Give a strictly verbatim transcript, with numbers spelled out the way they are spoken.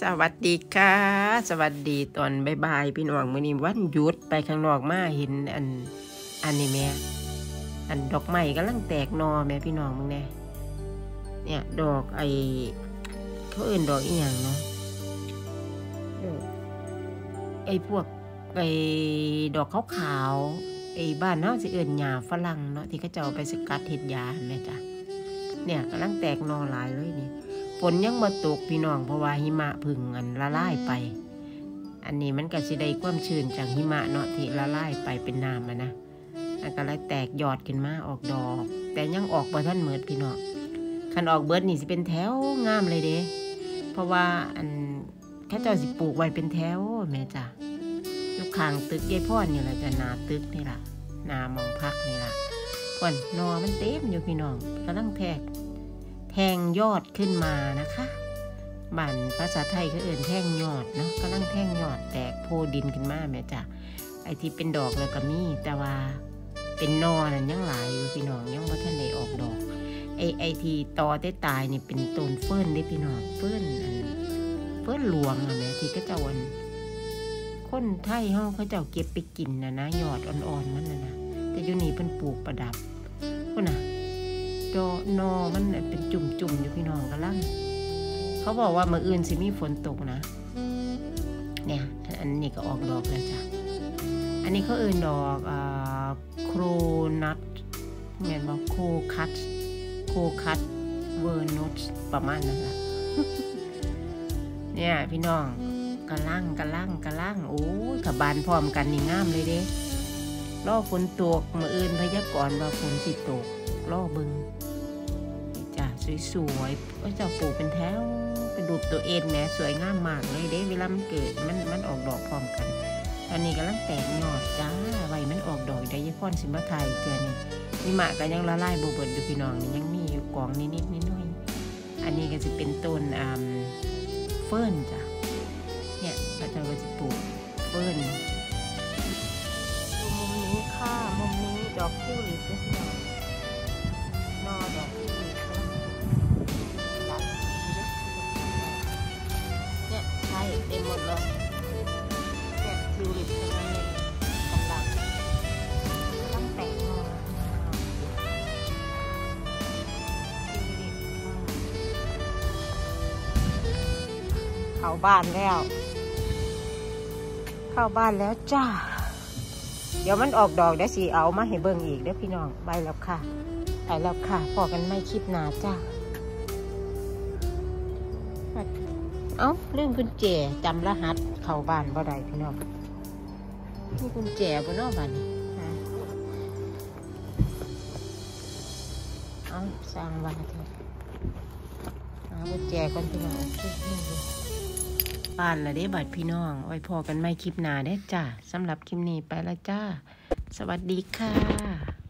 สวัสดีค่ะสวัสดีตอนบ่ายๆพี่น้องมื้อนี้วันหยุดไปข้างนอกมาเห็นอันอันนี้แม่อันดอกไม้กำลังแตกหน่อแม่พี่น้องมึงแน่เนี่ยดอกไอเขาเอิ้นดอกอีหยังเนาะไอพวกไอดอกขาวๆไอบ้านเฮาสิเอิ้นหญ้าฝรั่งเนาะที่เขาเจ้าไปสกัดเฮ็ดยาแม่จ้ะเนี่ยกำลังแตกหน่อหลายเลยนี่ฝนยังมาตกพี่น้องเพราะว่าหิมะพึ่งอันละลายไปอันนี้มันก็สิได้ความชื้นจากหิมะเนาะที่ละลายไปเป็นน้ำอ่ะนะมันก็เลยแตกยอดขึ้นมาออกดอกแต่ยังออกบ่ทันหมดพี่น้องคันออกเบิดนี่สิเป็นแถวงามเลยเด้เพราะว่าอันเขาเจ้าสิปลูกไว้เป็นแถวแม่จ้ะอยู่ข้างตึกยายพ่อนี่แหละจะหน้าตึกนี่ล่ะหน้ามองพักนี่ล่ะก่อนนอมันเต็มอยู่พี่น้องกำลังแทกแทงยอดขึ้นมานะคะบ้านภาษาไทยเขาเอื่นแทงยอดเนาะกำลังแทงยอดแตกโพดินขึ้นมาแม่จ้ะไอที่เป็นดอกเลยก็มีแต่ว่าเป็นนอนั่นยังหลายอยู่พี่น้องยังบ่ทันได้ออกดอกไอไอที่ตอได้ตายนี่เป็นต้นเฟิร์นได้พี่น้องเฟิร์นเฟิร์นหลวงอะแม่ที่เขาเจ้าอันคนไทยเฮาเขาเจ้าเก็บไปกินนะนะยอดอ่อนๆมันนะนะแต่อยู่นี่เพิ่นปลูกประดับพุ่นน่ะดอกนอมันเป็นจุ่มๆอยู่พี่น้องกำลังเขาบอกว่าเมื่ออื่นสิมีฝนตกนะเนี่ยอันนี้ก็ออกดอกแล้วจ้ะอันนี้เขาเอื่นดอกอ่าโครนัทเหมือนว่าโคคัตโคคัตเวอร์นอตประมาณนั้นแหละเนี่ยพี่น้องกระลังกระลังกระลังโอ้ยกับบานพร้อมกันนี่งามเลยเด้รอฝนตกเมื่ออื่นพยากรณ์ว่าฝนสิตกรอเบิ่งจ้ะสวยๆก็จะปลูกเป็นแถวเป็นรูปตัวเอ็นแหมสวยงามมากเลยเด้เวลามันเกิดมันมันออกดอกพร้อมกันตอนนี้กำลังแตกยอดจ้าไว้มันออกดอกได้ยายพ่อนสิมาไทยเจอนี่นี่มะก็ยังละลายโบเบิดอยู่พี่น้องนี่ยังมีอยู่กองนิดนิดนิดหน่อยอันนี้ก็จะเป็นต้นอ่าเฟิร์นจ้ะเนี่ยเราจะก็จะปลูกเฟิร์นมุมนี้ค่ะมุมนี้ดอกทิวลิปด้วยพี่น้องนอดอกทิวลิปเนี่ยใช่เต็มหมดเลยเนี่ยทิวลิปทั้งนั้นเลยกำลังต้องแตกนอเข้าบ้านแล้วเข้าบ้านแล้วจ้าเดี๋ยวมันออกดอกเดี๋ยวสิเอามาให้เบิ่งอีกเด้อพี่น้องไปแล้วค่ะไปแล้วค่ะพอกันไม่คลิปหนาจ้าเอ้าเรื่องกุญแจจำรหัสเข้าบ้านบ่ได้พี่น้องมีกุญแจบ่เนาะบ้านนี้เอ้าสร้างบ้านเถอะหากุญแจก่อนพี่น้องโอเคนี่ดูบ้านละเด้บัดพี่น้องไว้พอกันไม่คลิปหนาได้จ้าสำหรับคลิปนี้ไปแล้วจ้าสวัสดีค่ะ